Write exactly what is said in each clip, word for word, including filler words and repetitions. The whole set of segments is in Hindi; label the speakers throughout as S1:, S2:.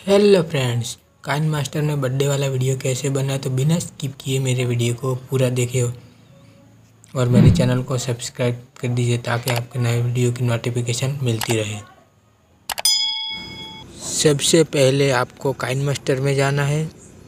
S1: हेलो फ्रेंड्स, काइन मास्टर ने बर्थडे वाला वीडियो कैसे बना तो बिना स्किप किए मेरे वीडियो को पूरा देखे और मेरे चैनल को सब्सक्राइब कर दीजिए ताकि आपके नए वीडियो की नोटिफिकेशन मिलती रहे। सबसे पहले आपको काइन मास्टर में जाना है।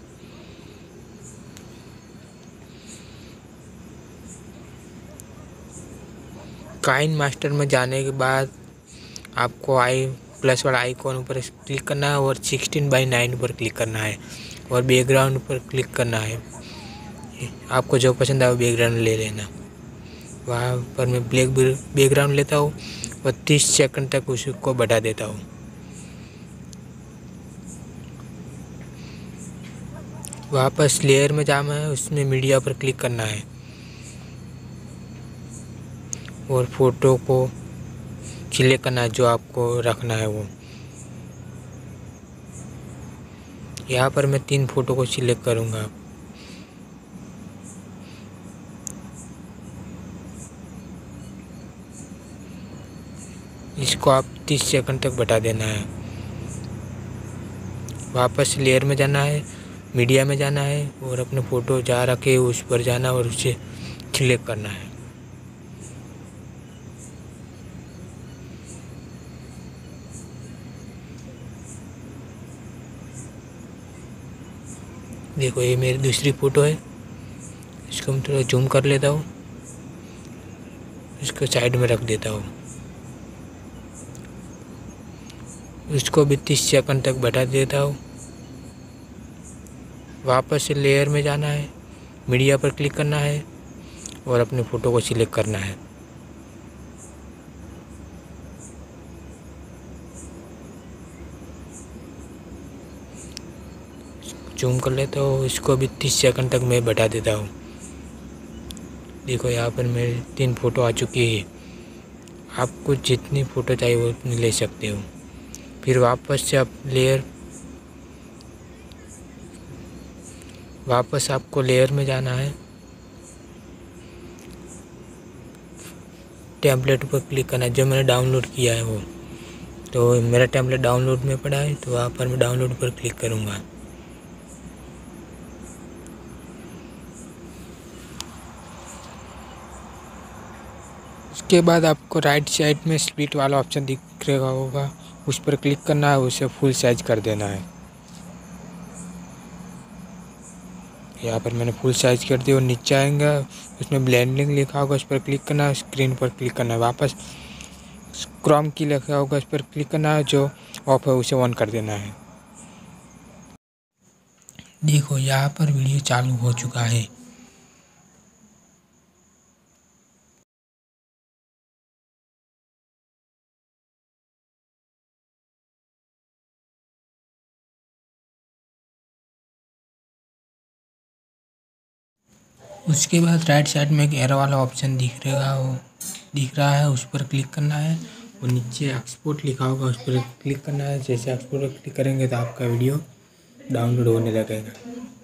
S1: काइन मास्टर में जाने के बाद आपको आई प्लस वाला आइकॉन पर क्लिक करना है और सिक्सटीन बाई नाइन पर क्लिक करना है और बैकग्राउंड पर क्लिक करना है। आपको जो पसंद है वो बैकग्राउंड ले लेना। वहाँ पर मैं ब्लैक बैकग्राउंड लेता हूँ और तीस सेकंड तक उसको बढ़ा देता हूँ। वापस लेयर में जाना है, उसमें मीडिया पर क्लिक करना है और फोटो को सिलेक्ट करना है जो आपको रखना है वो। यहाँ पर मैं तीन फोटो को सिलेक्ट करूँगा। इसको आप तीस सेकंड तक बढ़ा देना है। वापस लेयर में जाना है, मीडिया में जाना है और अपने फ़ोटो जहाँ रखे उस पर जाना और उसे सिलेक्ट करना है। देखो ये मेरी दूसरी फ़ोटो है। इसको मैं थोड़ा जूम कर लेता हूँ, इसको साइड में रख देता हूँ। इसको भी तीस सेकंड तक बढ़ा देता हूँ। वापस से लेयर में जाना है, मीडिया पर क्लिक करना है और अपने फ़ोटो को सिलेक्ट करना है। जूम कर लेता हूँ, इसको भी तीस सेकंड तक मैं बढ़ा देता हूँ। देखो यहाँ पर मेरी तीन फ़ोटो आ चुकी है। आपको जितनी फ़ोटो चाहिए वो उतनी ले सकते हो। फिर वापस से आप लेयर वापस आपको लेयर में जाना है, टेम्पलेट पर क्लिक करना है जो मैंने डाउनलोड किया है वो। तो मेरा टेम्पलेट डाउनलोड में पड़ा है तो वहाँ पर मैं डाउनलोड पर क्लिक करूँगा। उसके बाद आपको राइट साइड में स्प्लिट वाला ऑप्शन दिख रहा होगा, उस पर क्लिक करना है, उसे फुल साइज कर देना है। यहाँ पर मैंने फुल साइज कर दिया और नीचे आएंगे उसमें ब्लेंडिंग लिखा होगा, उस पर क्लिक करना है, स्क्रीन पर क्लिक करना है। वापस क्रोम की लिखा होगा, उस पर क्लिक करना है, जो ऑफ है उसे ऑन कर देना है। देखो यहाँ पर वीडियो चालू हो चुका है। उसके बाद राइट साइड में एक एरो वाला ऑप्शन दिख रहा हो दिख रहा है, उस पर क्लिक करना है और नीचे एक्सपोर्ट लिखा होगा, उस पर क्लिक करना है। जैसे एक्सपोर्ट पर क्लिक करेंगे तो आपका वीडियो डाउनलोड होने लगेगा।